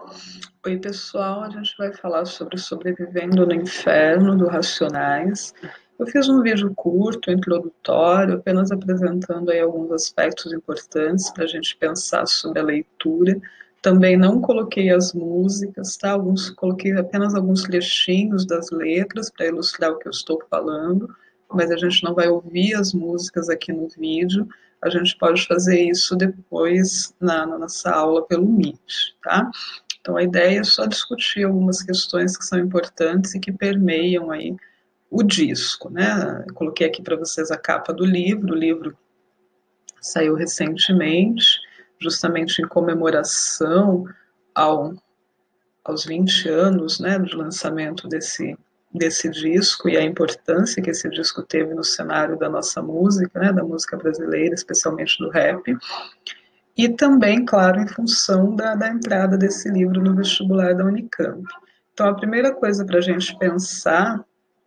Oi, pessoal. A gente vai falar sobre Sobrevivendo no Inferno, do Racionais. Eu fiz um vídeo curto, introdutório, apenas apresentando aí alguns aspectos importantes para a gente pensar sobre a leitura. Também não coloquei as músicas, tá? Coloquei apenas alguns trechinhos das letras para ilustrar o que eu estou falando, mas a gente não vai ouvir as músicas aqui no vídeo. A gente pode fazer isso depois na nossa aula pelo Meet, tá? Então, a ideia é só discutir algumas questões que são importantes e que permeiam aí o disco, né? Eu coloquei aqui para vocês a capa do livro. O livro saiu recentemente, justamente em comemoração ao, aos 20 anos, né, do lançamento desse disco e a importância que esse disco teve no cenário da nossa música, né, da música brasileira, especialmente do rap. E também, claro, em função da entrada desse livro no vestibular da Unicamp. Então, a primeira coisa para a gente pensar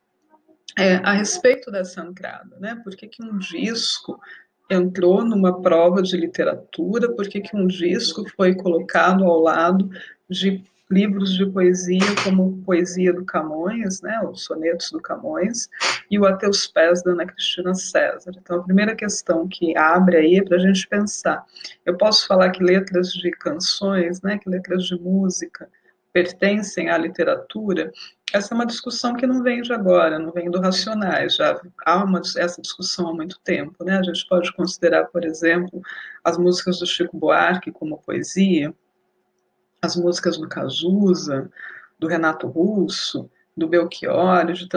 é a respeito dessa entrada, né? Por que um disco entrou numa prova de literatura? Por que um disco foi colocado ao lado de livros de poesia como Poesia do Camões, né, os sonetos do Camões, e o A Teus Pés, da Ana Cristina César? Então, a primeira questão que abre aí é para a gente pensar. Eu posso falar que letras de canções, né, que letras de música pertencem à literatura? Essa é uma discussão que não vem de agora, não vem do Racionais, já há essa discussão há muito tempo, né? A gente pode considerar, por exemplo, as músicas do Chico Buarque como poesia, as músicas do Cazuza, do Renato Russo, do Belchior, de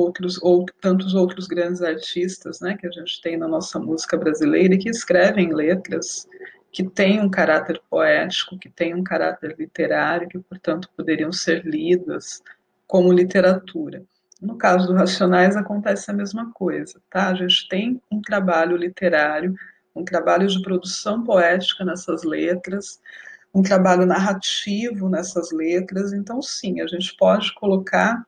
tantos outros grandes artistas, né, que a gente tem na nossa música brasileira e que escrevem letras que têm um caráter poético, que têm um caráter literário, que, portanto, poderiam ser lidas como literatura. No caso do Racionais acontece a mesma coisa, tá? A gente tem um trabalho literário, um trabalho de produção poética nessas letras, um trabalho narrativo nessas letras. Então, sim, a gente pode colocar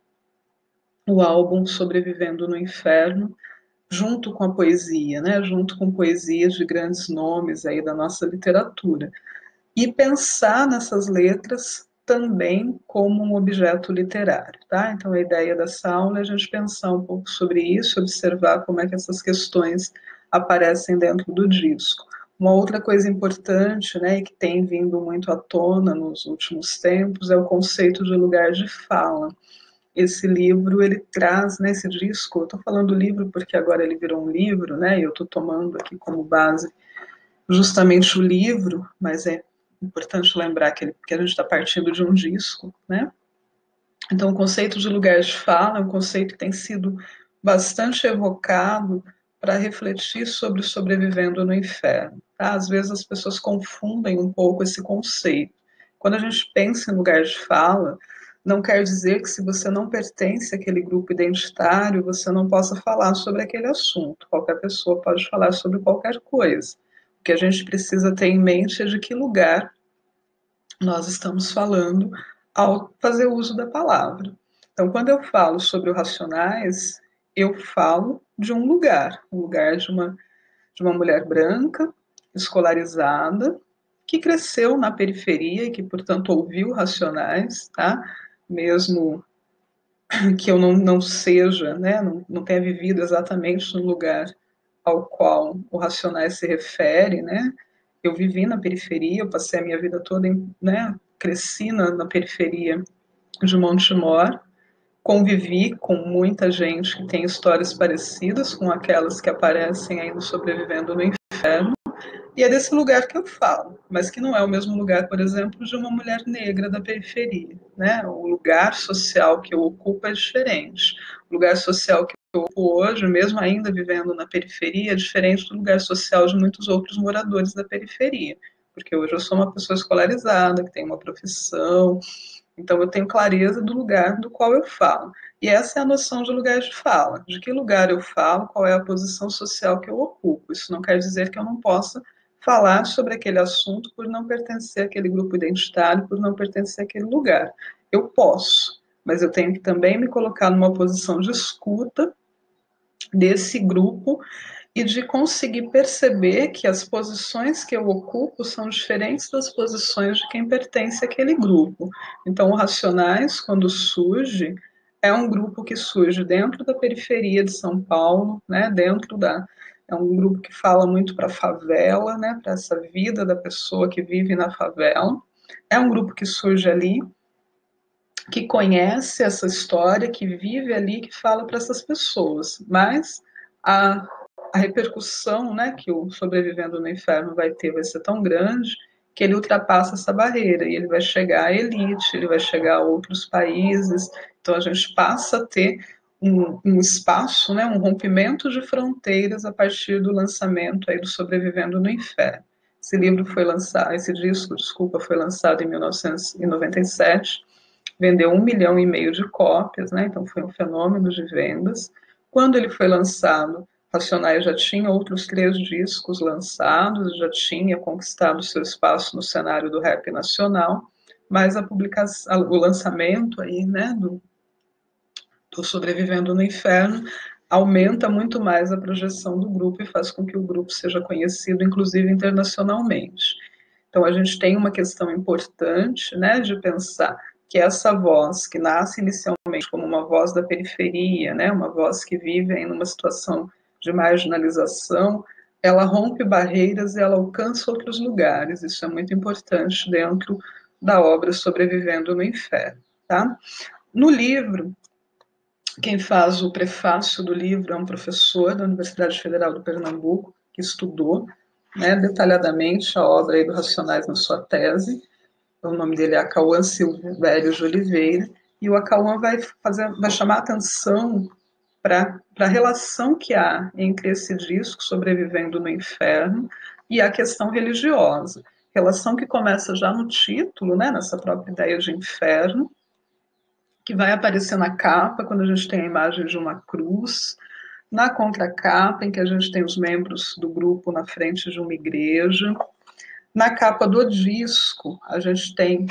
o álbum Sobrevivendo no Inferno junto com a poesia, né? Junto com poesias de grandes nomes aí da nossa literatura. E pensar nessas letras também como um objeto literário, tá? Então, a ideia dessa aula é a gente pensar um pouco sobre isso, observar como é que essas questões aparecem dentro do disco. Uma outra coisa importante, né, e que tem vindo muito à tona nos últimos tempos, é o conceito de lugar de fala. Esse livro, ele traz, né, esse disco, eu estou falando do livro porque agora ele virou um livro, né, e eu estou tomando aqui como base justamente o livro, mas é importante lembrar que a gente está partindo de um disco, né? Então, o conceito de lugar de fala é um conceito que tem sido bastante evocado para refletir sobre o sobrevivendo no inferno. Tá? Às vezes as pessoas confundem um pouco esse conceito. Quando a gente pensa em lugar de fala, não quer dizer que se você não pertence àquele grupo identitário, você não possa falar sobre aquele assunto. Qualquer pessoa pode falar sobre qualquer coisa. O que a gente precisa ter em mente é de que lugar nós estamos falando ao fazer uso da palavra. Então, quando eu falo sobre o Racionais, eu falo de um lugar de uma mulher branca, escolarizada, que cresceu na periferia e que, portanto, ouviu Racionais, tá? Mesmo que eu não seja, né, não tenha vivido exatamente no lugar ao qual o Racionais se refere, né? Eu vivi na periferia, eu passei a minha vida toda, né, cresci na periferia de Montemor, convivi com muita gente que tem histórias parecidas com aquelas que aparecem aí no Sobrevivendo no Inferno, e é desse lugar que eu falo, mas que não é o mesmo lugar, por exemplo, de uma mulher negra da periferia, né? O lugar social que eu ocupo é diferente. O lugar social que eu ocupo hoje, mesmo ainda vivendo na periferia, é diferente do lugar social de muitos outros moradores da periferia, porque hoje eu sou uma pessoa escolarizada, que tem uma profissão, então eu tenho clareza do lugar do qual eu falo. E essa é a noção de lugar de fala. De que lugar eu falo, qual é a posição social que eu ocupo. Isso não quer dizer que eu não possa falar sobre aquele assunto por não pertencer àquele grupo identitário, por não pertencer àquele lugar. Eu posso, mas eu tenho que também me colocar numa posição de escuta desse grupo e de conseguir perceber que as posições que eu ocupo são diferentes das posições de quem pertence àquele grupo. Então, o Racionais, quando surge, é um grupo que surge dentro da periferia de São Paulo, né, é um grupo que fala muito para a favela, né, para essa vida da pessoa que vive na favela. É um grupo que surge ali, que conhece essa história, que vive ali, que fala para essas pessoas. Mas a, a repercussão, né, que o Sobrevivendo no Inferno vai ser tão grande que ele ultrapassa essa barreira e ele vai chegar à elite, ele vai chegar a outros países. Então a gente passa a ter um espaço, né, um rompimento de fronteiras a partir do lançamento aí do Sobrevivendo no Inferno. Esse livro foi lançado, esse disco, desculpa, foi lançado em 1997, vendeu 1,5 milhão de cópias, né? Então foi um fenômeno de vendas. Quando ele foi lançado, Racionais já tinha outros 3 discos lançados, já tinha conquistado seu espaço no cenário do rap nacional, mas a publicação, o lançamento aí, né, do Sobrevivendo no Inferno aumenta muito mais a projeção do grupo e faz com que o grupo seja conhecido, inclusive internacionalmente. Então, a gente tem uma questão importante, né, de pensar que essa voz, que nasce inicialmente como uma voz da periferia, né, uma voz que vive em uma situação de marginalização, ela rompe barreiras e ela alcança outros lugares. Isso é muito importante dentro da obra Sobrevivendo no Inferno. Tá? No livro, quem faz o prefácio do livro é um professor da Universidade Federal do Pernambuco, que estudou, né, detalhadamente a obra aí do Racionais na sua tese. O nome dele é Acauã Silvério de Oliveira, e o Acauã vai chamar atenção para a relação que há entre esse disco, Sobrevivendo no Inferno, e a questão religiosa. Relação que começa já no título, né, nessa própria ideia de inferno, que vai aparecer na capa, quando a gente tem a imagem de uma cruz, na contracapa, em que a gente tem os membros do grupo na frente de uma igreja. Na capa do disco, a gente tem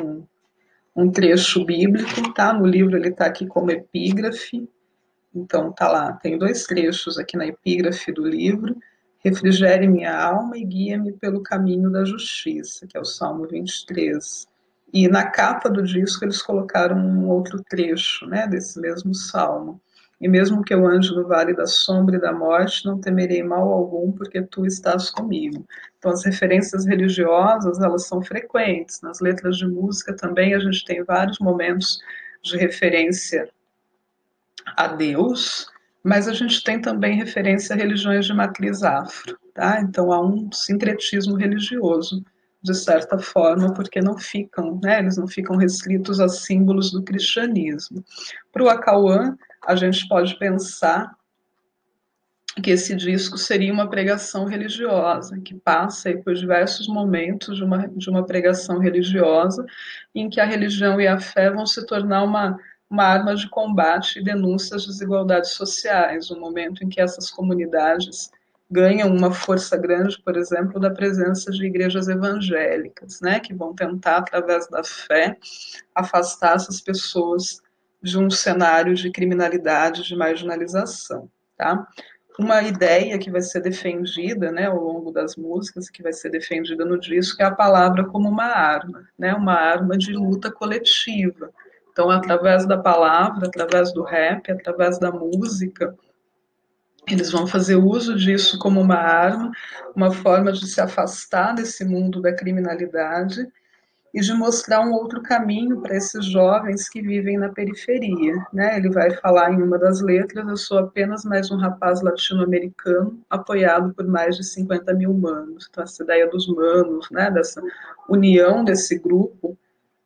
um trecho bíblico, tá? No livro ele está aqui como epígrafe, então tá lá, tem 2 trechos aqui na epígrafe do livro. Refrigere minha alma e guia-me pelo caminho da justiça, que é o Salmo 23. E na capa do disco eles colocaram um outro trecho, né, desse mesmo salmo. E mesmo que eu ande no vale da sombra e da morte, não temerei mal algum, porque tu estás comigo. Então as referências religiosas, elas são frequentes. Nas letras de música também a gente tem vários momentos de referência a Deus, mas a gente tem também referência a religiões de matriz afro, tá? Então há um sincretismo religioso, de certa forma, porque não ficam, né? Eles não ficam restritos a símbolos do cristianismo. Para o Acauã, a gente pode pensar que esse disco seria uma pregação religiosa, que passa aí por diversos momentos de uma pregação religiosa, em que a religião e a fé vão se tornar uma arma de combate e denúncia às desigualdades sociais, um momento em que essas comunidades ganham uma força grande, por exemplo, da presença de igrejas evangélicas, né, que vão tentar, através da fé, afastar essas pessoas de um cenário de criminalidade, de marginalização, tá? Uma ideia que vai ser defendida, né, ao longo das músicas, que vai ser defendida no disco, é a palavra como uma arma, né, uma arma de luta coletiva. Então, através da palavra, através do rap, através da música, eles vão fazer uso disso como uma arma, uma forma de se afastar desse mundo da criminalidade e de mostrar um outro caminho para esses jovens que vivem na periferia, né? Ele vai falar em uma das letras: eu sou apenas mais um rapaz latino-americano apoiado por mais de 50 mil manos. Então, essa ideia dos manos, né? Dessa união desse grupo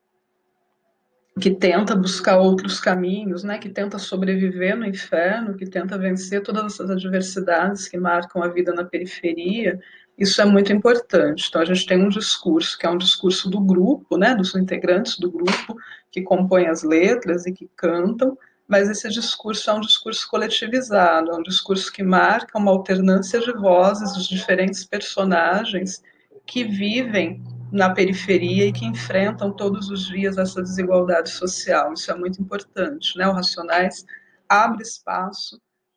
que tenta buscar outros caminhos, né? Que tenta sobreviver no inferno, que tenta vencer todas essas adversidades que marcam a vida na periferia. Isso é muito importante. Então, a gente tem um discurso, que é um discurso do grupo, né, dos integrantes do grupo, que compõem as letras e que cantam, mas esse discurso é um discurso coletivizado, é um discurso que marca uma alternância de vozes dos diferentes personagens que vivem na periferia e que enfrentam todos os dias essa desigualdade social. Isso é muito importante, né? O Racionais abre espaço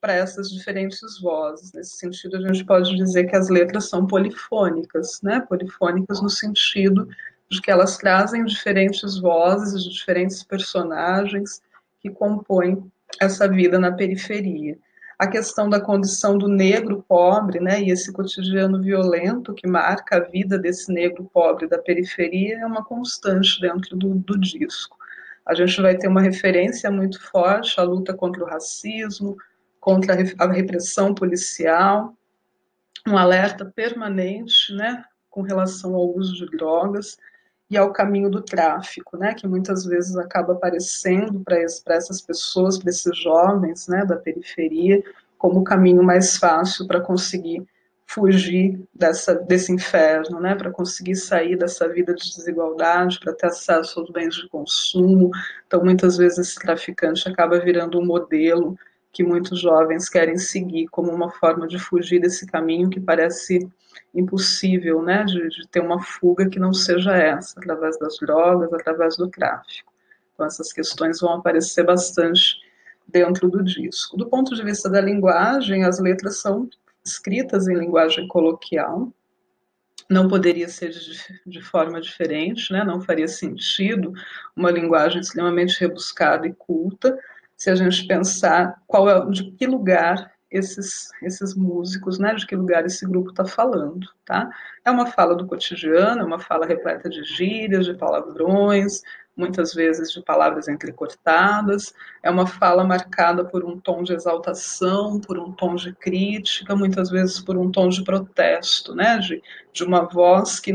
para essas diferentes vozes. Nesse sentido, a gente pode dizer que as letras são polifônicas, né? Polifônicas no sentido de que elas trazem diferentes vozes, de diferentes personagens que compõem essa vida na periferia. A questão da condição do negro pobre, né, e esse cotidiano violento que marca a vida desse negro pobre da periferia é uma constante dentro do disco. A gente vai ter uma referência muito forte à luta contra o racismo, contra a repressão policial, um alerta permanente, né, com relação ao uso de drogas e ao caminho do tráfico, né, que muitas vezes acaba aparecendo para essas pessoas, para esses jovens, né, da periferia, como o caminho mais fácil para conseguir fugir desse inferno, né, para conseguir sair dessa vida de desigualdade, para ter acesso aos bens de consumo. Então, muitas vezes esse traficante acaba virando um modelo que muitos jovens querem seguir como uma forma de fugir desse caminho que parece impossível, né, de ter uma fuga que não seja essa, através das drogas, através do tráfico. Então, essas questões vão aparecer bastante dentro do disco. Do ponto de vista da linguagem, as letras são escritas em linguagem coloquial, não poderia ser de forma diferente, né? Não faria sentido uma linguagem extremamente rebuscada e culta se a gente pensar de que lugar esses músicos, né? De que lugar esse grupo está falando, tá? É uma fala do cotidiano, é uma fala repleta de gírias, de palavrões, muitas vezes de palavras entrecortadas, é uma fala marcada por um tom de exaltação, por um tom de crítica, muitas vezes por um tom de protesto, né? De uma voz que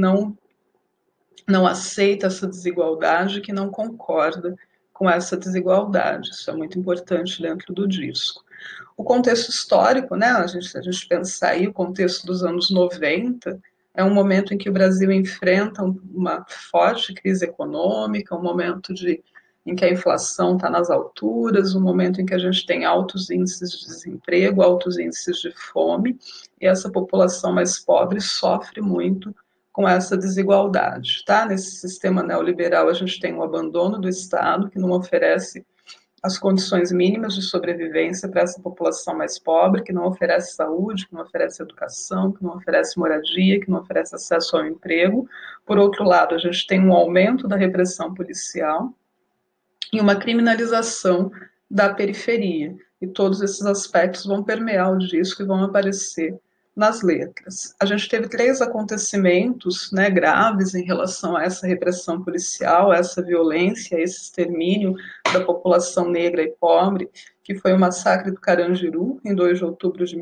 não aceita essa desigualdade, que não concorda com essa desigualdade. Isso é muito importante dentro do disco. O contexto histórico, né? Se a gente pensar aí, o contexto dos anos 90, é um momento em que o Brasil enfrenta uma forte crise econômica, um momento em que a inflação está nas alturas, um momento em que a gente tem altos índices de desemprego, altos índices de fome, e essa população mais pobre sofre muito com essa desigualdade, tá? Nesse sistema neoliberal, a gente tem o abandono do Estado, que não oferece as condições mínimas de sobrevivência para essa população mais pobre, que não oferece saúde, que não oferece educação, que não oferece moradia, que não oferece acesso ao emprego. Por outro lado, a gente tem um aumento da repressão policial e uma criminalização da periferia. E todos esses aspectos vão permear o disco e vão aparecer nas letras. A gente teve 3 acontecimentos, né, graves em relação a essa repressão policial, a essa violência, a esse extermínio da população negra e pobre, que foi o massacre do Carandiru, em 2 de outubro de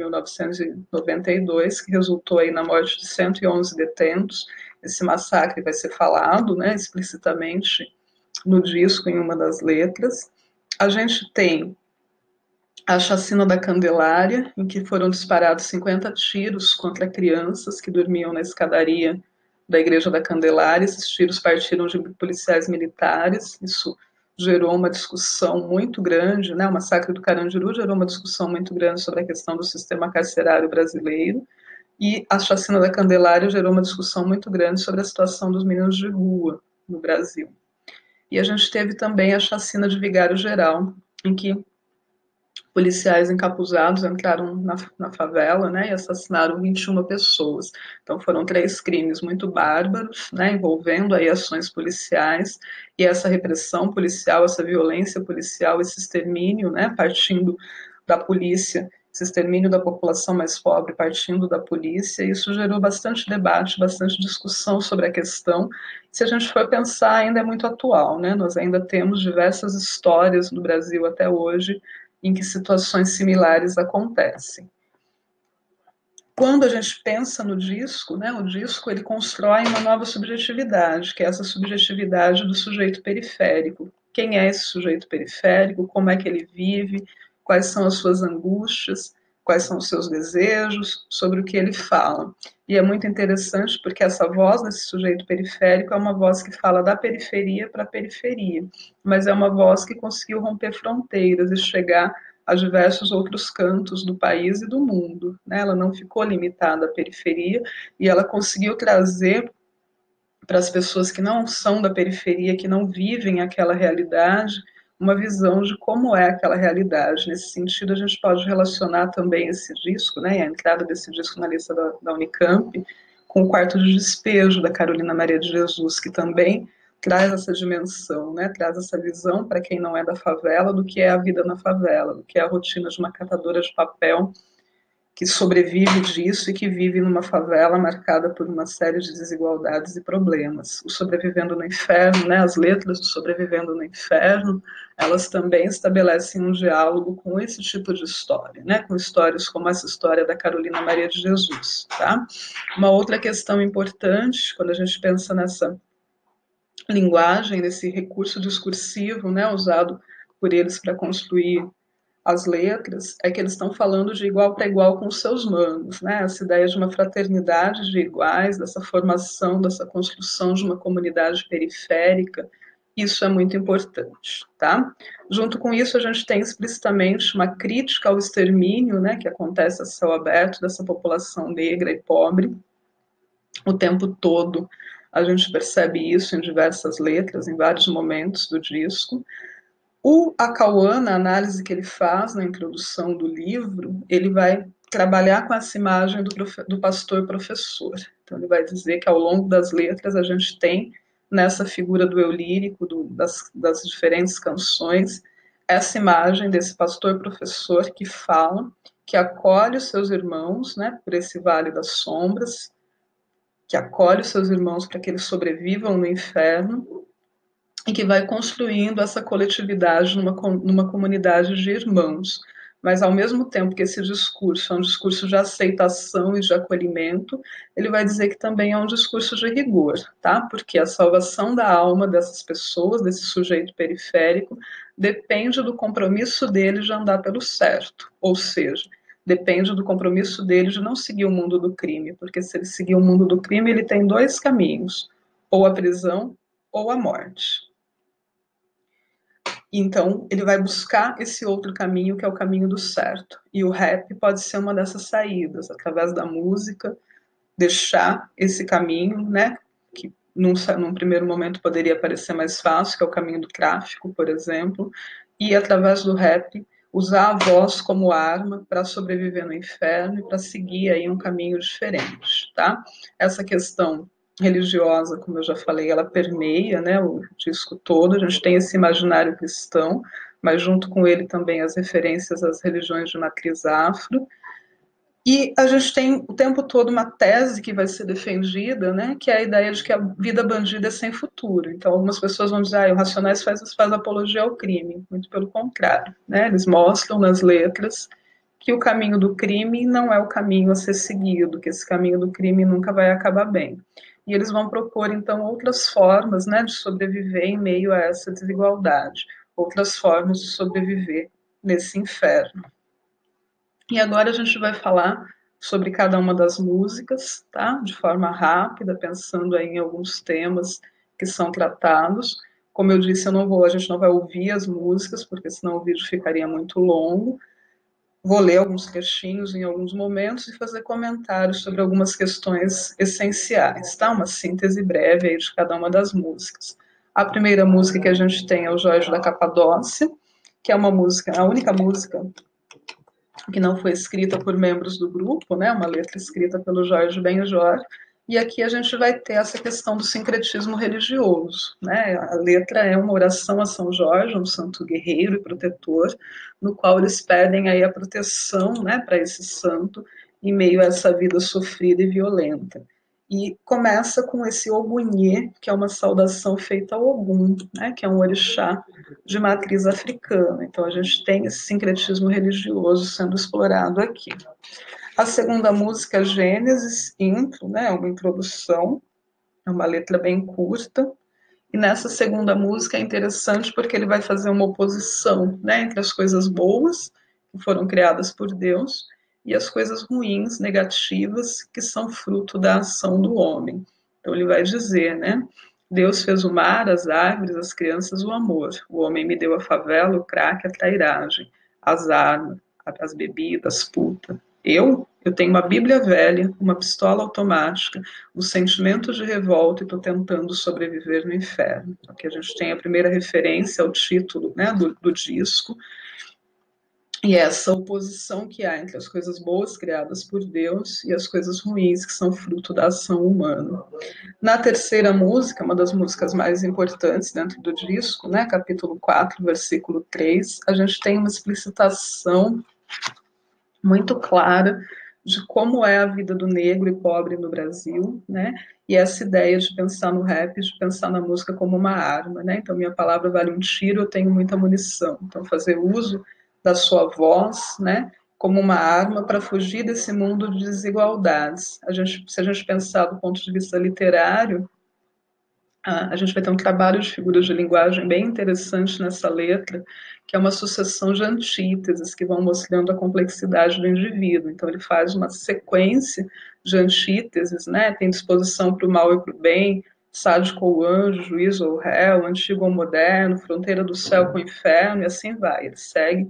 1992, que resultou aí na morte de 111 detentos. Esse massacre vai ser falado, né, explicitamente no disco, em uma das letras. A gente tem a chacina da Candelária, em que foram disparados 50 tiros contra crianças que dormiam na escadaria da Igreja da Candelária. Esses tiros partiram de policiais militares. Isso gerou uma discussão muito grande, né? O massacre do Carandiru gerou uma discussão muito grande sobre a questão do sistema carcerário brasileiro. E a chacina da Candelária gerou uma discussão muito grande sobre a situação dos meninos de rua no Brasil. E a gente teve também a chacina de Vigário Geral, em que policiais encapuzados entraram na favela, né, e assassinaram 21 pessoas. Então foram 3 crimes muito bárbaros, né, envolvendo aí ações policiais e essa repressão policial, essa violência policial, esse extermínio, né, partindo da polícia, esse extermínio da população mais pobre partindo da polícia. Isso gerou bastante debate, bastante discussão sobre a questão. Se a gente for pensar, ainda é muito atual, né? Nós ainda temos diversas histórias no Brasil até hoje em que situações similares acontecem. Quando a gente pensa no disco, né, o disco ele constrói uma nova subjetividade, que é essa subjetividade do sujeito periférico. Quem é esse sujeito periférico? Como é que ele vive? Quais são as suas angústias? Quais são os seus desejos? Sobre o que ele fala. E é muito interessante porque essa voz desse sujeito periférico é uma voz que fala da periferia para a periferia, mas é uma voz que conseguiu romper fronteiras e chegar a diversos outros cantos do país e do mundo, né? Ela não ficou limitada à periferia e ela conseguiu trazer para as pessoas que não são da periferia, que não vivem aquela realidade, uma visão de como é aquela realidade. Nesse sentido, a gente pode relacionar também esse disco, né, a entrada desse disco na lista da Unicamp, com o Quarto de Despejo, da Carolina Maria de Jesus, que também traz essa dimensão, né, traz essa visão para quem não é da favela, do que é a vida na favela, do que é a rotina de uma catadora de papel, que sobrevive disso e que vive numa favela marcada por uma série de desigualdades e problemas. O Sobrevivendo no Inferno, né, as letras do Sobrevivendo no Inferno, elas também estabelecem um diálogo com esse tipo de história, né, com histórias como essa história da Carolina Maria de Jesus. Tá? Uma outra questão importante, quando a gente pensa nessa linguagem, nesse recurso discursivo, né, usado por eles para construir as letras, é que eles estão falando de igual para igual com os seus manos, né? Essa ideia de uma fraternidade de iguais, dessa formação, dessa construção de uma comunidade periférica, isso é muito importante, tá? Junto com isso, a gente tem explicitamente uma crítica ao extermínio, né, que acontece a céu aberto dessa população negra e pobre, o tempo todo. A gente percebe isso em diversas letras, em vários momentos do disco. O Acauã, na análise que ele faz na introdução do livro, ele vai trabalhar com essa imagem do pastor professor. Então, ele vai dizer que ao longo das letras a gente tem nessa figura do eu lírico, das diferentes canções, essa imagem desse pastor professor que fala, que acolhe os seus irmãos, né, por esse vale das sombras, que acolhe os seus irmãos para que eles sobrevivam no inferno, e que vai construindo essa coletividade numa comunidade de irmãos. Mas, ao mesmo tempo que esse discurso é um discurso de aceitação e de acolhimento, ele vai dizer que também é um discurso de rigor, tá? Porque a salvação da alma dessas pessoas, desse sujeito periférico, depende do compromisso dele de andar pelo certo, ou seja, depende do compromisso dele de não seguir o mundo do crime, porque se ele seguir o mundo do crime, ele tem dois caminhos, ou a prisão ou a morte. Então, ele vai buscar esse outro caminho, que é o caminho do certo. E o rap pode ser uma dessas saídas, através da música, deixar esse caminho, né, que num primeiro momento poderia parecer mais fácil, que é o caminho do tráfico, por exemplo, e através do rap usar a voz como arma para sobreviver no inferno e para seguir aí um caminho diferente, tá? Essa questão religiosa, como eu já falei, ela permeia, né, o disco todo. A gente tem esse imaginário cristão, mas junto com ele também as referências às religiões de matriz afro. E a gente tem o tempo todo uma tese que vai ser defendida, né, que é a ideia de que a vida bandida é sem futuro. Então, algumas pessoas vão dizer, o Racionais faz apologia ao crime. Muito pelo contrário, né? Eles mostram nas letras que o caminho do crime não é o caminho a ser seguido, que esse caminho do crime nunca vai acabar bem. E eles vão propor, então, outras formas, né, de sobreviver em meio a essa desigualdade, outras formas de sobreviver nesse inferno. E agora a gente vai falar sobre cada uma das músicas, tá? De forma rápida, pensando aí em alguns temas que são tratados. Como eu disse, a gente não vai ouvir as músicas, porque senão o vídeo ficaria muito longo. Vou ler alguns trechinhos em alguns momentos e fazer comentários sobre algumas questões essenciais, tá? Uma síntese breve aí de cada uma das músicas. A primeira música que a gente tem é o Jorge da Capadócia, que é uma música, a única música que não foi escrita por membros do grupo, né? Uma letra escrita pelo Jorge Benjor. E aqui a gente vai ter essa questão do sincretismo religioso, né? A letra é uma oração a São Jorge, um santo guerreiro e protetor, no qual eles pedem aí a proteção, né, para esse santo em meio a essa vida sofrida e violenta. E começa com esse Ogunhê, que é uma saudação feita ao Ogum, né, que é um orixá de matriz africana. Então a gente tem esse sincretismo religioso sendo explorado aqui. A segunda música, Gênesis, intro, né, é uma introdução, é uma letra bem curta. E nessa segunda música é interessante porque ele vai fazer uma oposição, né, entre as coisas boas, que foram criadas por Deus, e as coisas ruins, negativas, que são fruto da ação do homem. Então ele vai dizer, né, Deus fez o mar, as árvores, as crianças, o amor. O homem me deu a favela, o crack, a trairagem, as armas, as bebidas, puta. Eu tenho uma Bíblia velha, uma pistola automática, um sentimento de revolta e estou tentando sobreviver no inferno. Aqui a gente tem a primeira referência ao título, né, do disco, e essa oposição que há entre as coisas boas criadas por Deus e as coisas ruins que são fruto da ação humana. Na terceira música, uma das músicas mais importantes dentro do disco, né, capítulo 4, versículo 3, a gente tem uma explicitação muito clara de como é a vida do negro e pobre no Brasil, né? E essa ideia de pensar no rap, de pensar na música como uma arma, né? Então, minha palavra vale um tiro, eu tenho muita munição. Então, fazer uso da sua voz, né? Como uma arma para fugir desse mundo de desigualdades. Se a gente pensar do ponto de vista literário, a gente vai ter um trabalho de figuras de linguagem bem interessante nessa letra, que é uma sucessão de antíteses que vão mostrando a complexidade do indivíduo. Então, ele faz uma sequência de antíteses, né? Tem disposição para o mal e para o bem, sádico ou anjo, juiz ou réu, antigo ou moderno, fronteira do céu com o inferno, e assim vai. Ele segue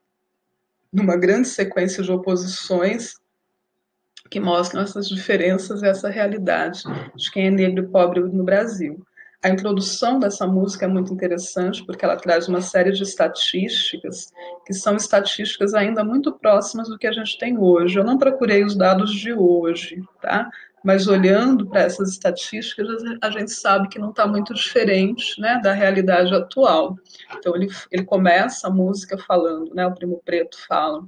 numa grande sequência de oposições que mostram essas diferenças e essa realidade de quem é negro e pobre no Brasil. A introdução dessa música é muito interessante porque ela traz uma série de estatísticas que são estatísticas ainda muito próximas do que a gente tem hoje. Eu não procurei os dados de hoje, tá? Mas olhando para essas estatísticas, a gente sabe que não está muito diferente, né, da realidade atual. Então, ele começa a música falando, né, o Primo Preto fala: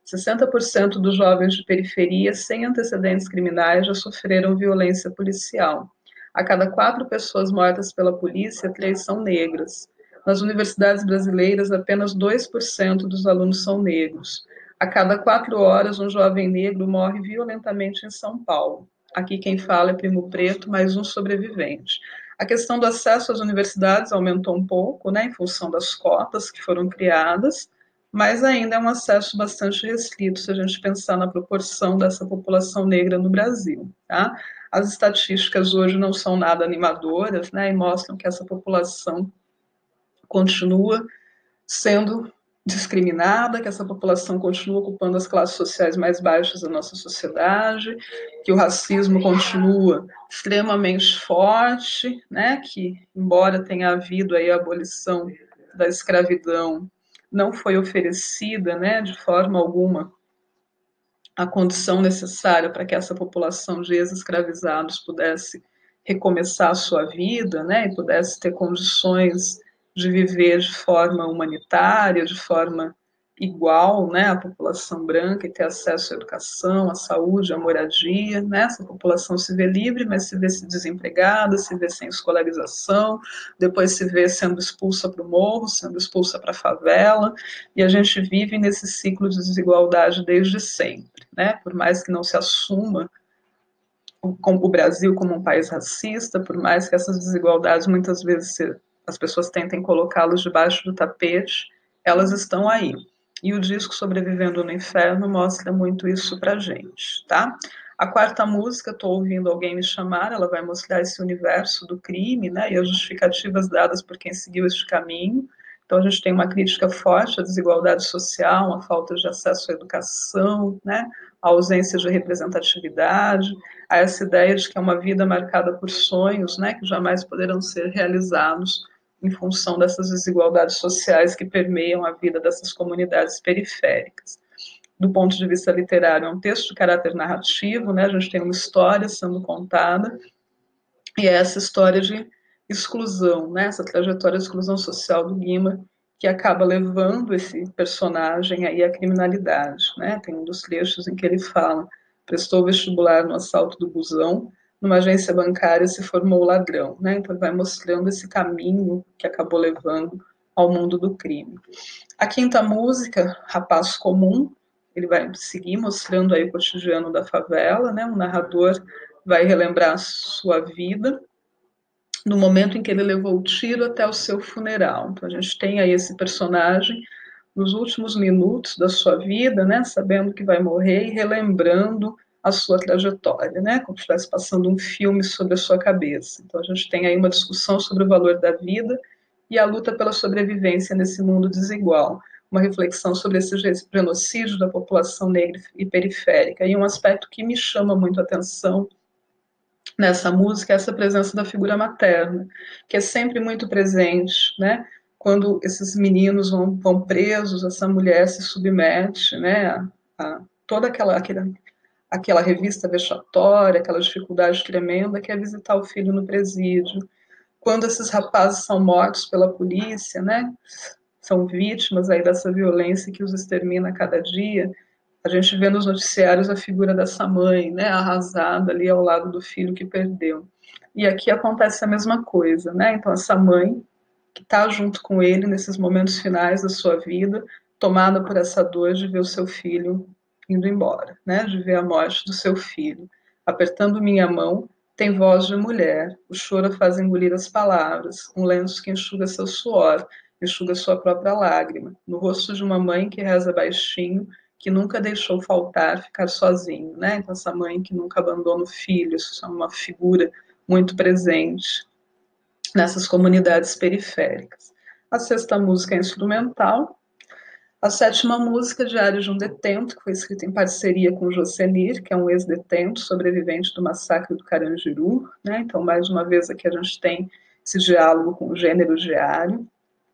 60% dos jovens de periferia sem antecedentes criminais já sofreram violência policial. A cada 4 pessoas mortas pela polícia, 3 são negras. Nas universidades brasileiras, apenas 2% dos alunos são negros. A cada 4 horas, um jovem negro morre violentamente em São Paulo. Aqui quem fala é Primo Preto, mais um sobrevivente. A questão do acesso às universidades aumentou um pouco, né, em função das cotas que foram criadas, mas ainda é um acesso bastante restrito se a gente pensar na proporção dessa população negra no Brasil, tá? As estatísticas hoje não são nada animadoras, né, e mostram que essa população continua sendo discriminada, que essa população continua ocupando as classes sociais mais baixas da nossa sociedade, que o racismo continua extremamente forte, né, que embora tenha havido aí a abolição da escravidão, não foi oferecida, né, de forma alguma a condição necessária para que essa população de ex-escravizados pudesse recomeçar a sua vida, né, e pudesse ter condições de viver de forma humanitária, de forma igual, né, à população branca e ter acesso à educação, à saúde, à moradia, né? Essa população se vê livre, mas se vê desempregada, se vê sem escolarização, depois se vê sendo expulsa para o morro, sendo expulsa para a favela, e a gente vive nesse ciclo de desigualdade desde sempre, né? Por mais que não se assuma o Brasil como um país racista, por mais que essas desigualdades muitas vezes as pessoas tentem colocá-las debaixo do tapete, elas estão aí. E o disco Sobrevivendo no Inferno mostra muito isso pra gente, tá? A quarta música, Tô Ouvindo Alguém Me Chamar, ela vai mostrar esse universo do crime, né, e as justificativas dadas por quem seguiu este caminho. Então a gente tem uma crítica forte à desigualdade social, à falta de acesso à educação, né, à ausência de representatividade, a essa ideia de que é uma vida marcada por sonhos, né, que jamais poderão ser realizados em função dessas desigualdades sociais que permeiam a vida dessas comunidades periféricas. Do ponto de vista literário, é um texto de caráter narrativo, né, a gente tem uma história sendo contada, e é essa história de exclusão, né, essa trajetória de exclusão social do Guima, que acaba levando esse personagem aí à criminalidade, né? Tem um dos trechos em que ele fala: prestou vestibular no assalto do busão, numa agência bancária se formou ladrão, né? Então ele vai mostrando esse caminho que acabou levando ao mundo do crime. A quinta música, Rapaz Comum, ele vai seguir mostrando aí o cotidiano da favela, né? Um narrador vai relembrar a sua vida no momento em que ele levou o tiro até o seu funeral. Então a gente tem aí esse personagem nos últimos minutos da sua vida, né, sabendo que vai morrer e relembrando a sua trajetória, né, como se estivesse passando um filme sobre a sua cabeça. Então a gente tem aí uma discussão sobre o valor da vida e a luta pela sobrevivência nesse mundo desigual. uma reflexão sobre esse genocídio da população negra e periférica. E um aspecto que me chama muito a atenção nessa música é essa presença da figura materna, que é sempre muito presente, né? Quando esses meninos vão presos, essa mulher se submete, né, a toda aquela revista vexatória, aquela dificuldade tremenda que é visitar o filho no presídio. Quando esses rapazes são mortos pela polícia, né, são vítimas aí dessa violência que os extermina a cada dia, a gente vê nos noticiários a figura dessa mãe, né, arrasada ali ao lado do filho que perdeu. E aqui acontece a mesma coisa, né? Então essa mãe que está junto com ele nesses momentos finais da sua vida, tomada por essa dor de ver o seu filho indo embora, né? De ver a morte do seu filho. Apertando minha mão, tem voz de mulher, o choro faz engolir as palavras, um lenço que enxuga seu suor, enxuga sua própria lágrima, no rosto de uma mãe que reza baixinho, que nunca deixou faltar ficar sozinho, né? Então essa mãe que nunca abandona o filho, isso é uma figura muito presente nessas comunidades periféricas. A sexta música é instrumental. A sétima música, Diário de um Detento, que foi escrita em parceria com o Jocenir, que é um ex-detento, sobrevivente do massacre do Carandiru, né? Então, mais uma vez aqui a gente tem esse diálogo com o gênero diário.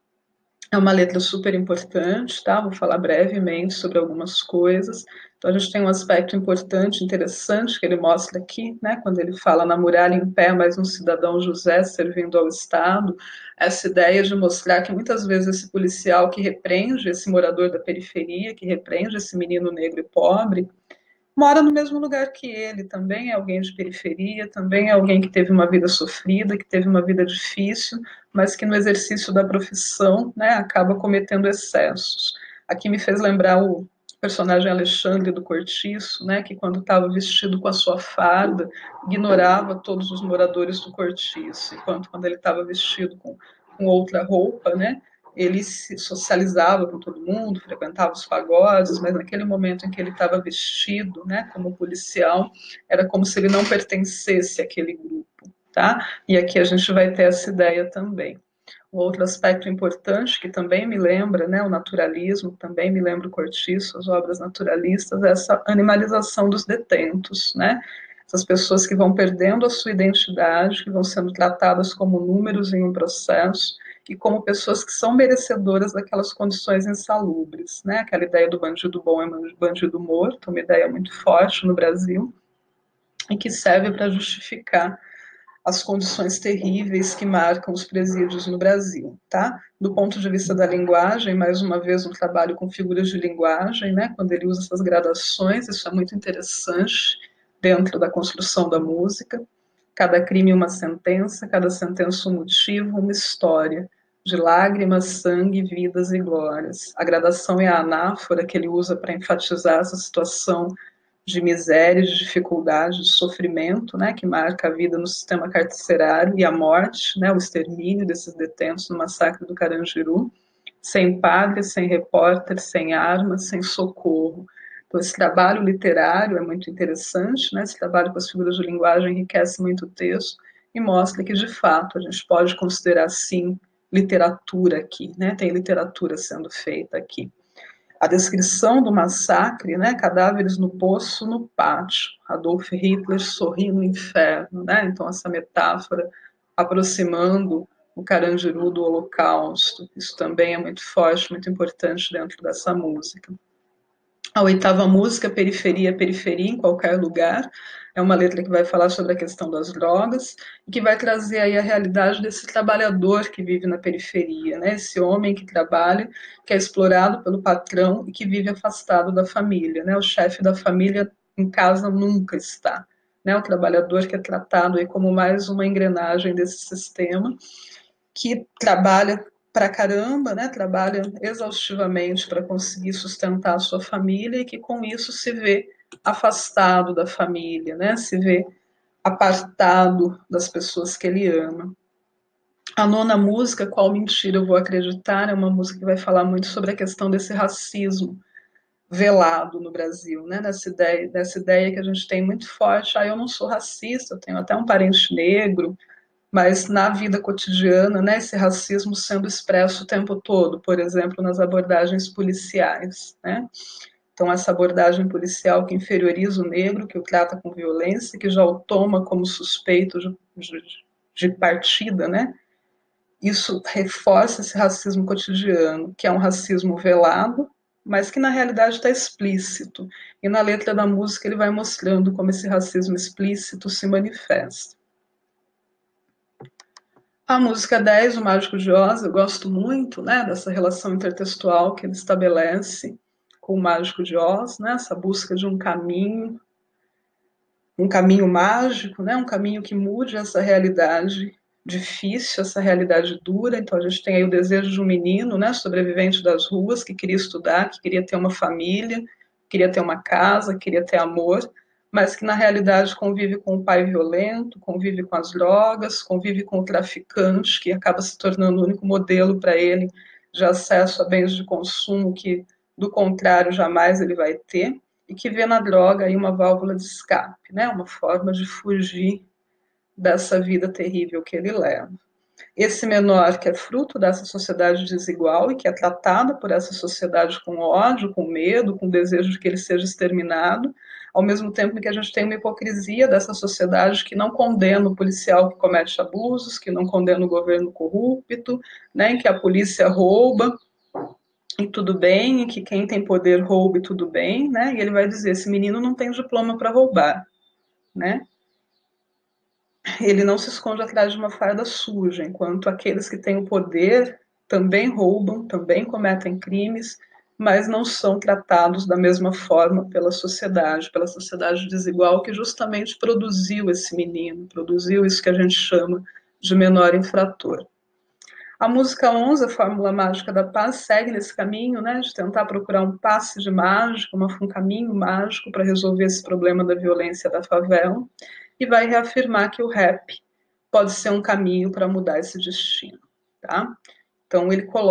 É uma letra super importante, tá? Vou falar brevemente sobre algumas coisas. Então, a gente tem um aspecto importante, interessante, que ele mostra aqui, né? Quando ele fala na muralha em pé, mais um cidadão José servindo ao Estado, essa ideia de mostrar que muitas vezes esse policial que repreende esse morador da periferia, que repreende esse menino negro e pobre, mora no mesmo lugar que ele, também é alguém de periferia, também é alguém que teve uma vida sofrida, que teve uma vida difícil, mas que no exercício da profissão, né, acaba cometendo excessos. Aqui me fez lembrar o personagem Alexandre do Cortiço, né, que quando estava vestido com a sua farda, ignorava todos os moradores do Cortiço, enquanto quando ele estava vestido com outra roupa, né, ele se socializava com todo mundo, frequentava os pagodes, mas naquele momento em que ele estava vestido, né, como policial, era como se ele não pertencesse àquele grupo, tá? E aqui a gente vai ter essa ideia também. Um outro aspecto importante que também me lembra, né, o naturalismo, também me lembra o Cortiço, as obras naturalistas, é essa animalização dos detentos, né? Essas pessoas que vão perdendo a sua identidade, que vão sendo tratadas como números em um processo e como pessoas que são merecedoras daquelas condições insalubres, né? Aquela ideia do bandido bom é bandido morto, uma ideia muito forte no Brasil e que serve para justificar as condições terríveis que marcam os presídios no Brasil, tá? Do ponto de vista da linguagem, mais uma vez um trabalho com figuras de linguagem, né? Quando ele usa essas gradações, isso é muito interessante dentro da construção da música. Cada crime uma sentença, cada sentença um motivo, uma história de lágrimas, sangue, vidas e glórias. A gradação é a anáfora que ele usa para enfatizar essa situação de miséria, de dificuldade, de sofrimento, né, que marca a vida no sistema carcerário e a morte, né, o extermínio desses detentos no massacre do Carandiru, sem padre, sem repórter, sem armas, sem socorro. Então, esse trabalho literário é muito interessante, né, esse trabalho com as figuras de linguagem enriquece muito o texto e mostra que, de fato, a gente pode considerar, sim, literatura aqui, né, tem literatura sendo feita aqui. A descrição do massacre, né, cadáveres no poço, no pátio, Adolf Hitler sorri no inferno, né, então essa metáfora aproximando o Carandiru do Holocausto, isso também é muito forte, muito importante dentro dessa música. A oitava música, Periferia, Periferia, em qualquer lugar, é uma letra que vai falar sobre a questão das drogas e que vai trazer aí a realidade desse trabalhador que vive na periferia, né? Esse homem que trabalha, que é explorado pelo patrão e que vive afastado da família, né? O chefe da família em casa nunca está, né? O trabalhador que é tratado aí como mais uma engrenagem desse sistema, que trabalha pra caramba, né? Trabalha exaustivamente para conseguir sustentar a sua família e que com isso se vê afastado da família, né? Se vê apartado das pessoas que ele ama. A nona música, Qual Mentira Eu Vou Acreditar, é uma música que vai falar muito sobre a questão desse racismo velado no Brasil, né? Dessa ideia que a gente tem muito forte, eu não sou racista, eu tenho até um parente negro, mas na vida cotidiana, né, esse racismo sendo expresso o tempo todo, por exemplo, nas abordagens policiais, né? Então, essa abordagem policial que inferioriza o negro, que o trata com violência, que já o toma como suspeito de partida, né? Isso reforça esse racismo cotidiano, que é um racismo velado, mas que na realidade está explícito. E na letra da música ele vai mostrando como esse racismo explícito se manifesta. A música 10, O Mágico de Oz, eu gosto muito, né, dessa relação intertextual que ele estabelece com o Mágico de Oz, né, essa busca de um caminho mágico, né, um caminho que mude essa realidade difícil, essa realidade dura. Então a gente tem aí o desejo de um menino, né, sobrevivente das ruas, que queria estudar, que queria ter uma família, queria ter uma casa, queria ter amor, mas que na realidade convive com o pai violento, convive com as drogas, convive com o traficante, que acaba se tornando o único modelo para ele de acesso a bens de consumo que, do contrário, jamais ele vai ter, e que vê na droga aí uma válvula de escape, né? Uma forma de fugir dessa vida terrível que ele leva. Esse menor que é fruto dessa sociedade desigual e que é tratada por essa sociedade com ódio, com medo, com desejo de que ele seja exterminado, ao mesmo tempo que a gente tem uma hipocrisia dessa sociedade que não condena o policial que comete abusos, que não condena o governo corrupto, né, em que a polícia rouba e tudo bem, e que quem tem poder rouba e tudo bem, né? E ele vai dizer, esse menino não tem diploma para roubar, né? Ele não se esconde atrás de uma farda suja, enquanto aqueles que têm o poder também roubam, também cometem crimes, mas não são tratados da mesma forma pela sociedade desigual que justamente produziu esse menino, produziu isso que a gente chama de menor infrator. A música 11, a Fórmula Mágica da Paz, segue nesse caminho, né, de tentar procurar um passe de mágica, um caminho mágico para resolver esse problema da violência da favela, e vai reafirmar que o rap pode ser um caminho para mudar esse destino, tá? Então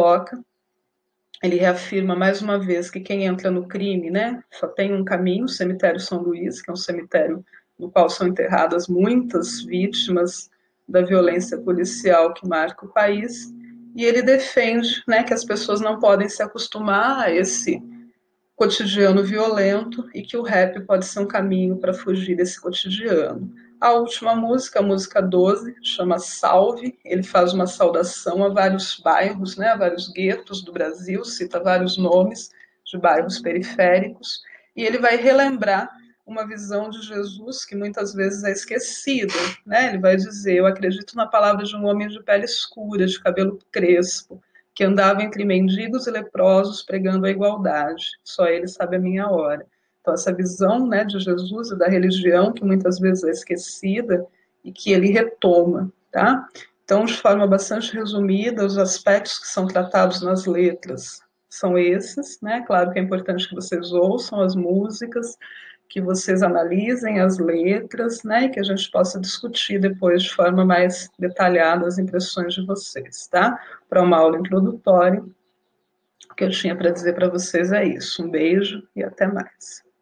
ele reafirma mais uma vez que quem entra no crime, né, só tem um caminho, o cemitério São Luís, que é um cemitério no qual são enterradas muitas vítimas da violência policial que marca o país, e ele defende, né, que as pessoas não podem se acostumar a esse cotidiano violento e que o rap pode ser um caminho para fugir desse cotidiano. A última música, a música 12, chama Salve. Ele faz uma saudação a vários bairros, né, a vários guetos do Brasil, cita vários nomes de bairros periféricos, e ele vai relembrar uma visão de Jesus que muitas vezes é esquecida, né? Ele vai dizer: eu acredito na palavra de um homem de pele escura, de cabelo crespo, que andava entre mendigos e leprosos pregando a igualdade. Só ele sabe a minha hora. Então, essa visão, né, de Jesus e da religião, que muitas vezes é esquecida e que ele retoma, tá? Então, de forma bastante resumida, os aspectos que são tratados nas letras são esses, né? Claro que é importante que vocês ouçam as músicas, que vocês analisem as letras, né? E que a gente possa discutir depois de forma mais detalhada as impressões de vocês, tá? Para uma aula introdutória, o que eu tinha para dizer para vocês é isso. Um beijo e até mais.